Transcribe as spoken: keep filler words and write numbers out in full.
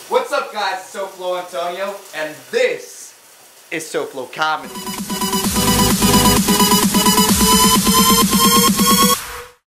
What's up guys, it's SoFlo Antonio, and this is SoFlo Comedy.